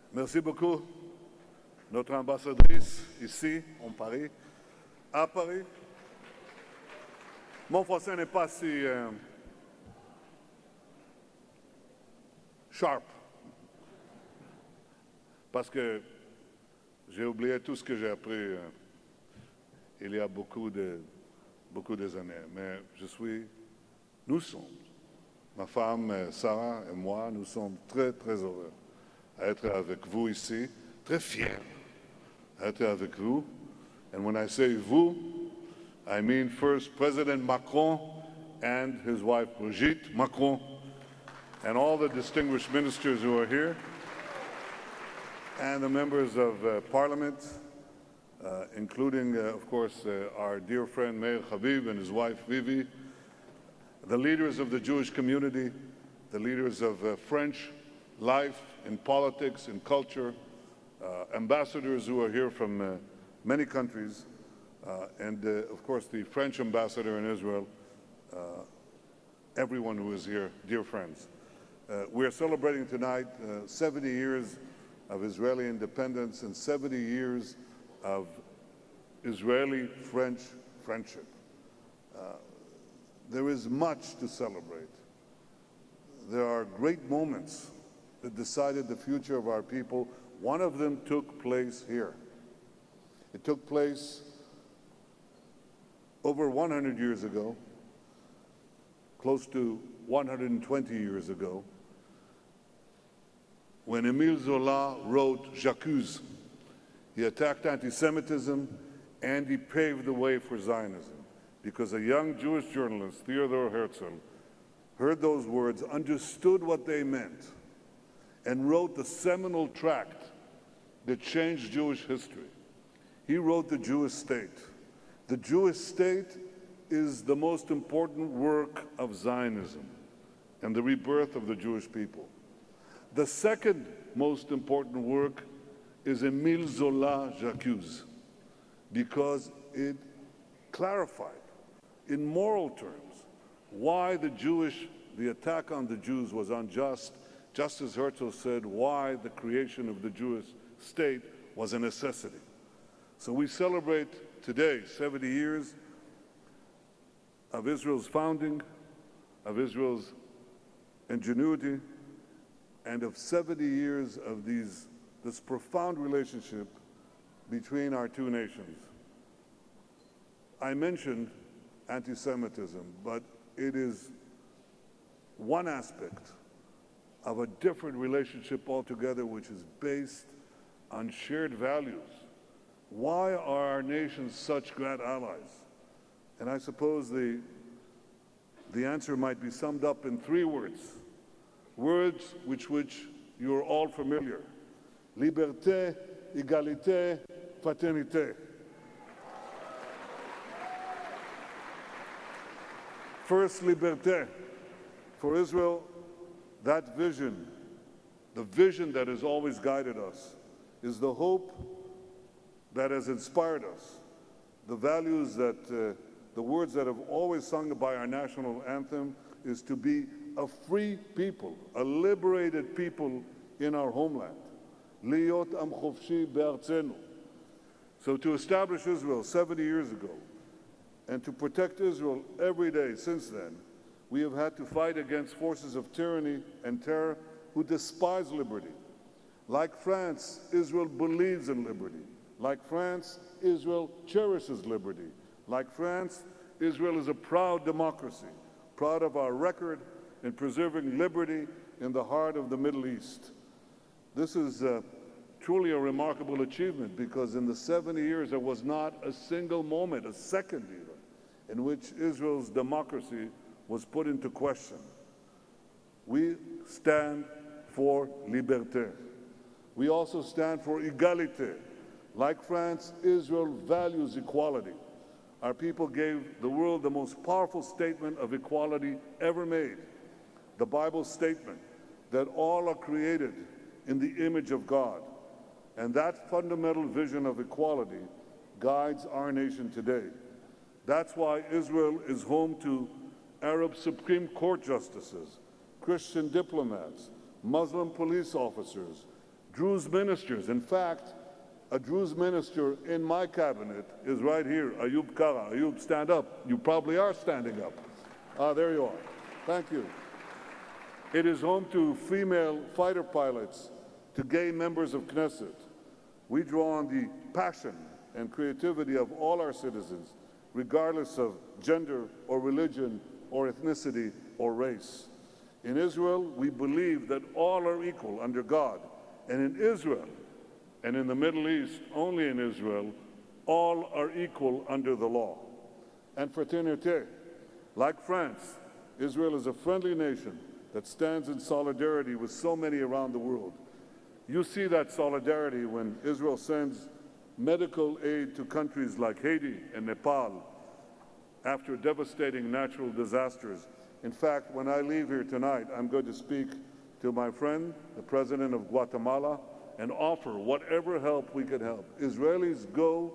Merci beaucoup, notre ambassadrice ici, en Paris, à Paris. Mon français n'est pas si sharp, parce que j'ai oublié tout ce que j'ai appris il y a beaucoup des années. Mais nous sommes, ma femme Sarah et moi, nous sommes très, très heureux d'être avec vous ici, très fiers d'être avec vous. And when I say vous, I mean first President Macron and his wife Brigitte Macron, and all the distinguished ministers who are here, and the members of Parliament, including, of course, our dear friend Meir Habib and his wife Vivi, the leaders of the Jewish community, the leaders of French life in politics and culture, ambassadors who are here from many countries, and, of course, the French ambassador in Israel, everyone who is here, dear friends. We are celebrating tonight 70 years of Israeli independence and 70 years of Israeli-French friendship. There is much to celebrate. There are great moments that decided the future of our people. One of them took place here. It took place over 100 years ago, close to 120 years ago, when Émile Zola wrote J'accuse. He attacked anti-Semitism and he paved the way for Zionism, because a young Jewish journalist, Theodor Herzl, heard those words, understood what they meant, and wrote the seminal tract that changed Jewish history. He wrote The Jewish State. The Jewish state is the most important work of Zionism and the rebirth of the Jewish people. The second most important work is Émile Zola J'accuse, because it clarified in moral terms why the attack on the Jews was unjust, just as Herzl said why the creation of the Jewish state was a necessity. So we celebrate today 70 years of Israel's founding, of Israel's ingenuity, and of 70 years of this profound relationship between our two nations. I mentioned anti-Semitism, but it is one aspect of a different relationship altogether, which is based on shared values. Why are our nations such great allies? And I suppose the answer might be summed up in three words, words which you're all familiar: liberté, égalité, fraternité. First, liberté. For Israel, that vision, the vision that has always guided us, is the hope that has inspired us, the values that, the words that have always sung by our national anthem, is to be a free people, a liberated people in our homeland. Liot am chofshi be'artzenu. So to establish Israel 70 years ago, and to protect Israel every day since then, we have had to fight against forces of tyranny and terror who despise liberty. Like France, Israel believes in liberty. Like France, Israel cherishes liberty. Like France, Israel is a proud democracy, proud of our record in preserving liberty in the heart of the Middle East. This is truly a remarkable achievement, because in the 70 years there was not a single moment, a second even, in which Israel's democracy was put into question. We stand for liberté. We also stand for égalité. Like France, Israel values equality. Our people gave the world the most powerful statement of equality ever made, the Bible statement that all are created in the image of God. And that fundamental vision of equality guides our nation today. That's why Israel is home to Arab Supreme Court justices, Christian diplomats, Muslim police officers, Druze ministers. In fact, a Druze minister in my cabinet is right here, Ayub Kara. Ayub, stand up. You probably are standing up. There you are. Thank you. It is home to female fighter pilots, to gay members of Knesset. We draw on the passion and creativity of all our citizens, regardless of gender or religion or ethnicity or race. In Israel, we believe that all are equal under God. And in Israel, and in the Middle East, only in Israel, all are equal under the law. And fraternité, like France, Israel is a friendly nation that stands in solidarity with so many around the world. You see that solidarity when Israel sends medical aid to countries like Haiti and Nepal after devastating natural disasters. In fact, when I leave here tonight, I'm going to speak to my friend, the President of Guatemala, and offer whatever help we can help. Israelis go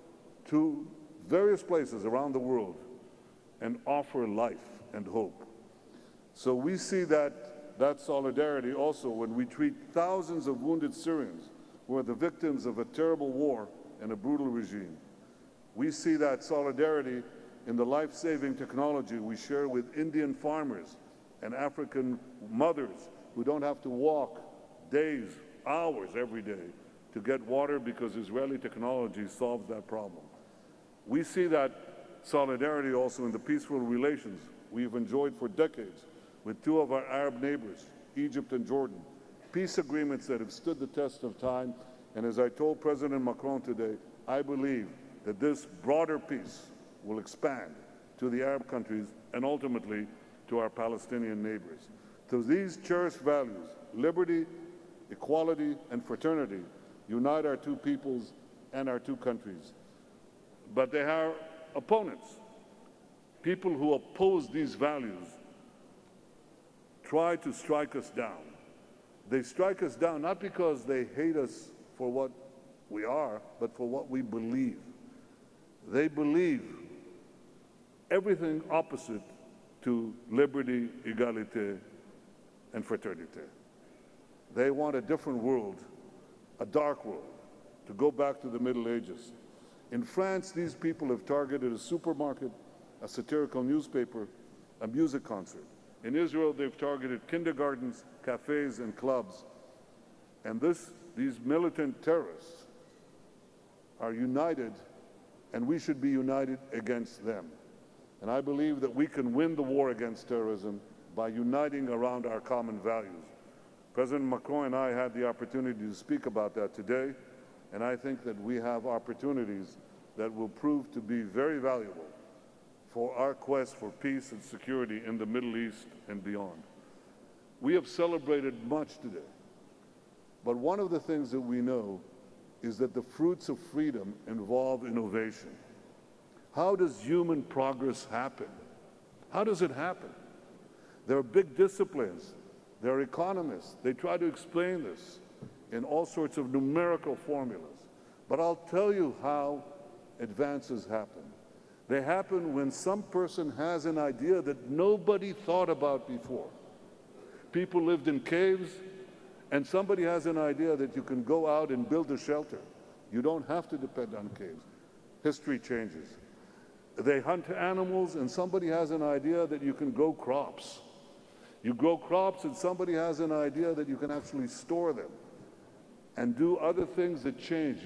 to various places around the world and offer life and hope. So we see that solidarity also when we treat thousands of wounded Syrians who are the victims of a terrible war and a brutal regime. We see that solidarity in the life-saving technology we share with Indian farmers and African mothers who don't have to walk days, hours every day to get water because Israeli technology solves that problem. We see that solidarity also in the peaceful relations we've enjoyed for decades with two of our Arab neighbors, Egypt and Jordan, peace agreements that have stood the test of time. And as I told President Macron today, I believe that this broader peace will expand to the Arab countries and ultimately to our Palestinian neighbors. So these cherished values, liberty, equality, and fraternity, unite our two peoples and our two countries. But they are opponents. People who oppose these values try to strike us down. They strike us down not because they hate us for what we are, but for what we believe. They believe everything opposite to liberty, égalité, and fraternité. They want a different world, a dark world, to go back to the Middle Ages. In France, these people have targeted a supermarket, a satirical newspaper, a music concert. In Israel, they've targeted kindergartens, cafes, and clubs. And these militant terrorists are united, and we should be united against them. And I believe that we can win the war against terrorism by uniting around our common values. President Macron and I had the opportunity to speak about that today, and I think that we have opportunities that will prove to be very valuable for our quest for peace and security in the Middle East and beyond. We have celebrated much today, but one of the things that we know is that the fruits of freedom involve innovation. How does human progress happen? How does it happen? There are big disciplines. There are economists. They try to explain this in all sorts of numerical formulas. But I'll tell you how advances happen. They happen when some person has an idea that nobody thought about before. People lived in caves, and somebody has an idea that you can go out and build a shelter. You don't have to depend on caves. History changes. They hunt animals, and somebody has an idea that you can grow crops. You grow crops, and somebody has an idea that you can actually store them and do other things that change.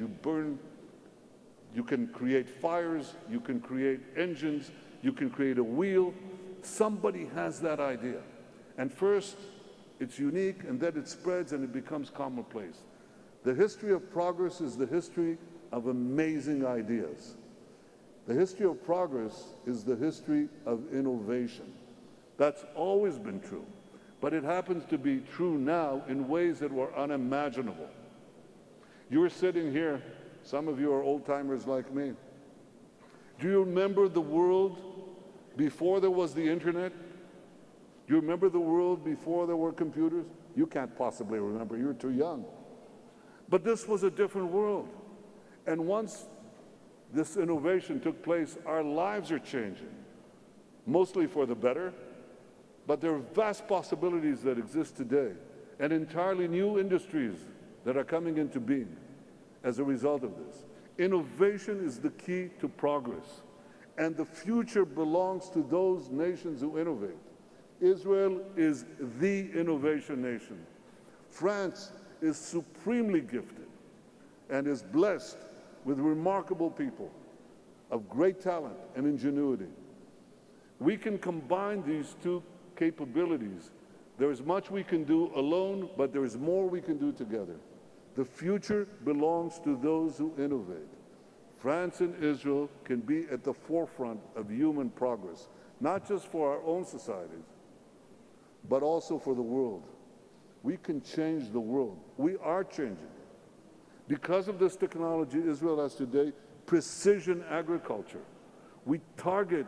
You can create fires, you can create engines, you can create a wheel. Somebody has that idea. And first, it's unique, and then it spreads and it becomes commonplace. The history of progress is the history of amazing ideas. The history of progress is the history of innovation. That's always been true, but it happens to be true now in ways that were unimaginable. You're sitting here, some of you are old-timers like me. Do you remember the world before there was the internet? Do you remember the world before there were computers? You can't possibly remember, you're too young. But this was a different world. And once this innovation took place, our lives are changing, mostly for the better, but there are vast possibilities that exist today and entirely new industries that are coming into being as a result of this. Innovation is the key to progress, and the future belongs to those nations who innovate. Israel is the innovation nation. France is supremely gifted and is blessed with remarkable people of great talent and ingenuity. We can combine these two capabilities. There is much we can do alone, but there is more we can do together. The future belongs to those who innovate. France and Israel can be at the forefront of human progress, not just for our own societies, but also for the world. We can change the world. We are changing. Because of this technology, Israel has today precision agriculture. We target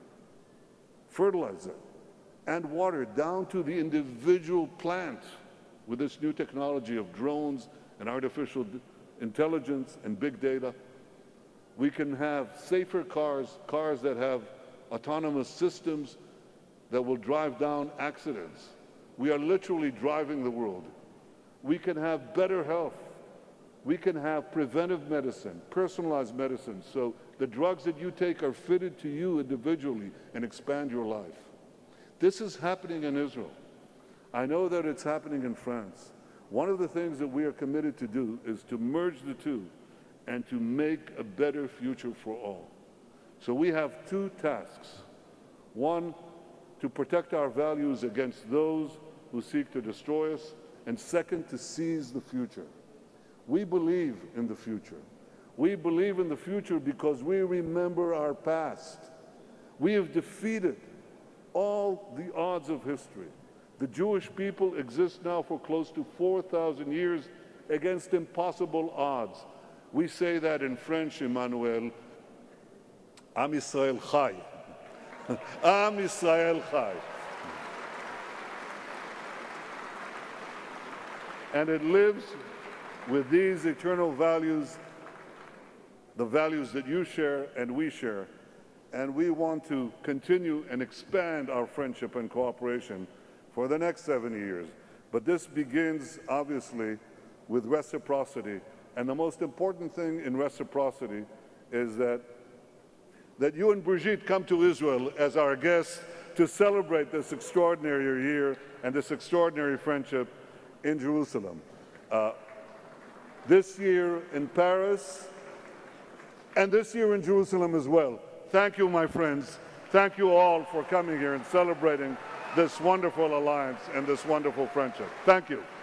fertilizer and water down to the individual plant with this new technology of drones and artificial intelligence and big data. We can have safer cars, cars that have autonomous systems that will drive down accidents. We are literally driving the world. We can have better health. We can have preventive medicine, personalized medicine, so the drugs that you take are fitted to you individually and expand your life. This is happening in Israel. I know that it's happening in France. One of the things that we are committed to do is to merge the two and to make a better future for all. So we have two tasks. One, to protect our values against those who seek to destroy us, and second, to seize the future. We believe in the future. We believe in the future because we remember our past. We have defeated all the odds of history. The Jewish people exist now for close to 4,000 years against impossible odds. We say that in French, Emmanuel, Am Yisrael Chai. Am Yisrael Chai. And it lives with these eternal values, the values that you share and we share. And we want to continue and expand our friendship and cooperation for the next 70 years. But this begins, obviously, with reciprocity. And the most important thing in reciprocity is that you and Brigitte come to Israel as our guests to celebrate this extraordinary year and this extraordinary friendship in Jerusalem. This year in Paris, and this year in Jerusalem as well. Thank you, my friends. Thank you all for coming here and celebrating this wonderful alliance and this wonderful friendship. Thank you.